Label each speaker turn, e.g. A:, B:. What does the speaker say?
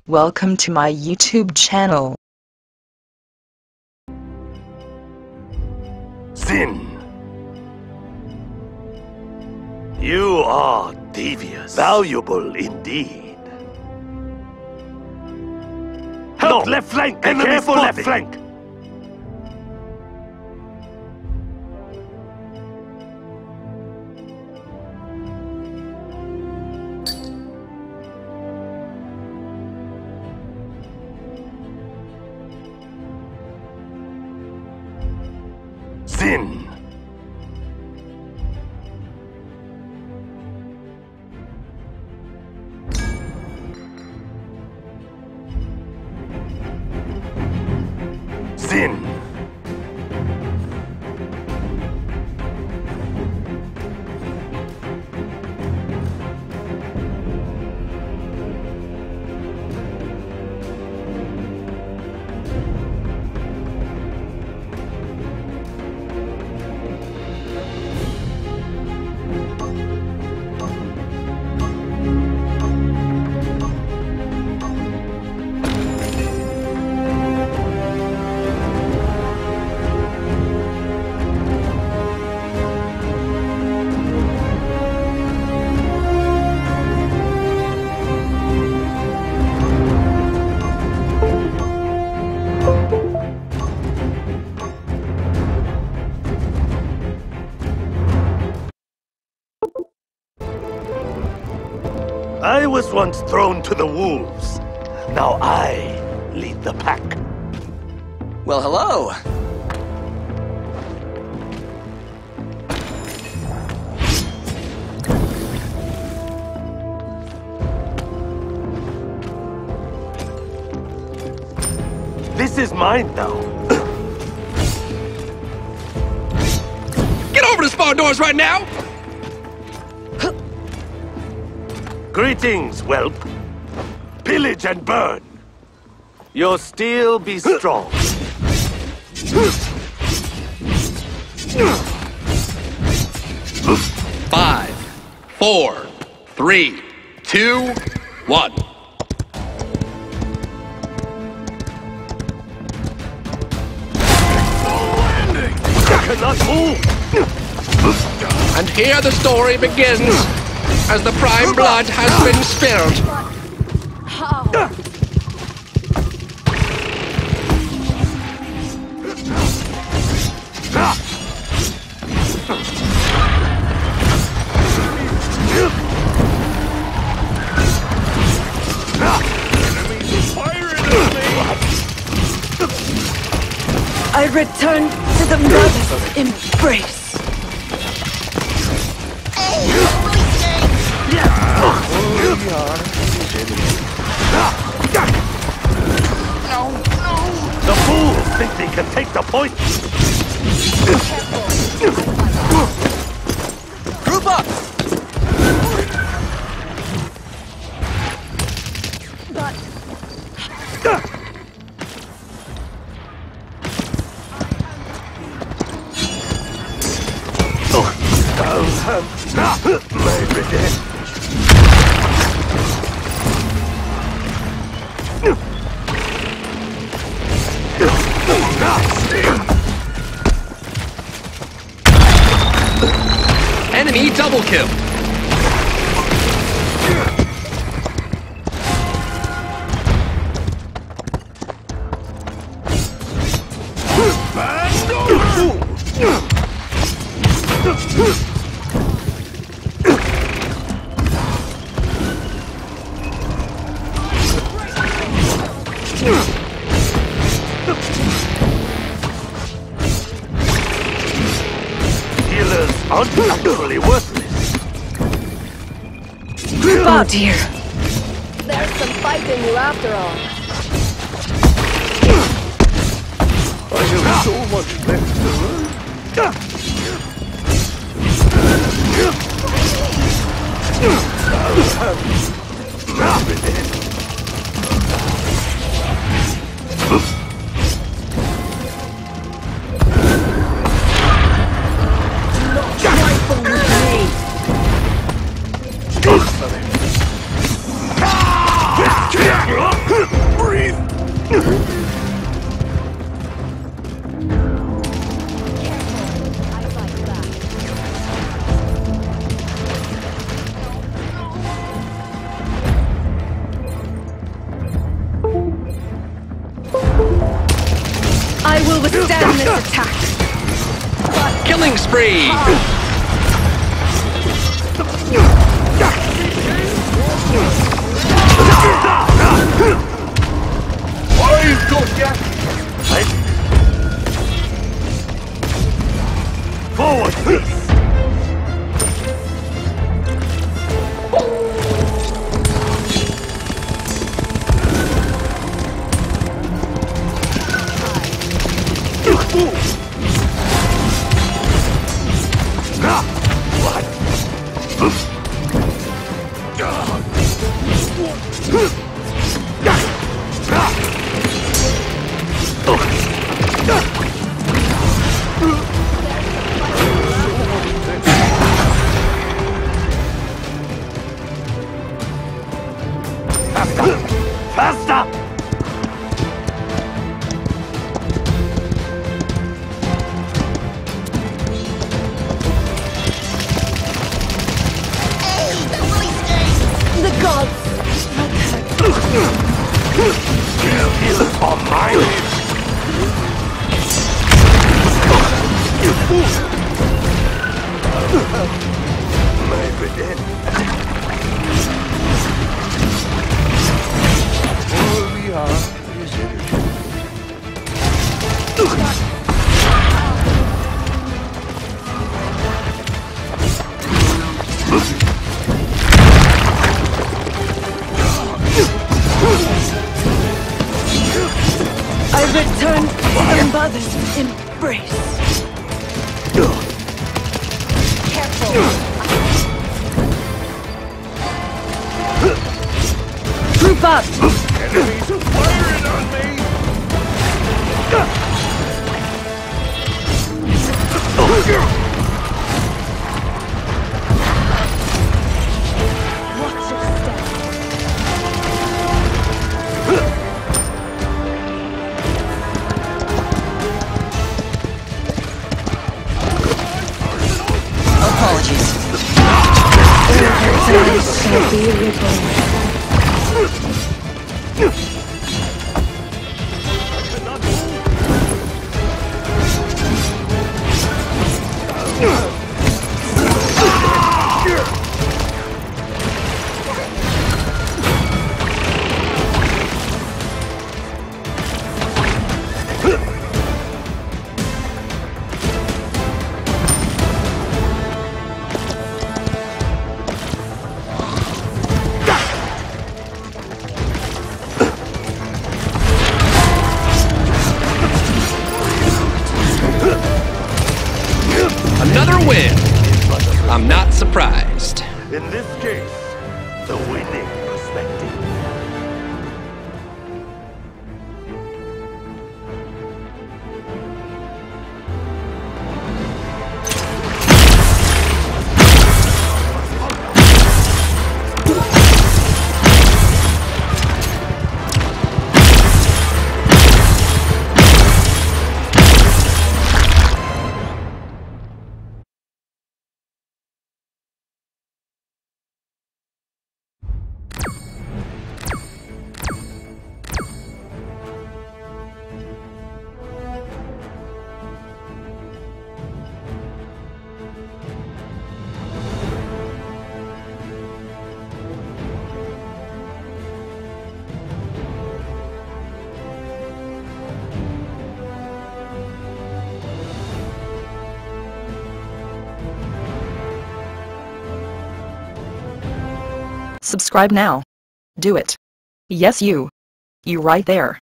A: Welcome to my YouTube channel.
B: Sin. You are devious. Valuable indeed. Help! No. Left flank! Be careful, left flank! Sin. Sin. I was once thrown to the wolves. Now I lead the pack.
C: Well, hello.
B: This is mine now.
C: Get over the spawn doors right now!
B: Greetings, whelp. Pillage and burn. Your steel be strong.
C: 5, 4, 3, 2, 1.
B: Cannot move.
C: And here the story begins, as the prime blood has been spilled.
A: I return to the mother's embrace.
B: The fools think they can take the point.
C: Group up! Enemy double kill.
B: Healers aren't actually worthless.
A: Oh dear.
D: There's some fight in you after all.
B: I have so much left to learn.
D: Rifle with me.
B: Huh?
A: this attack.
C: Killing spree!
B: Forward, please! Faster!
A: The gods!
B: Heal for mine! My redemption. All we are is energy.
A: I return to the mother's embrace. Group up!
B: Enemies are firing on me!
A: Watch your step.
E: Apologies.
A: Tonight shall be reborn.
C: Another win! I'm not surprised.
B: In this case, the winning perspective.
E: Subscribe now. Do it. Yes, you. You right there.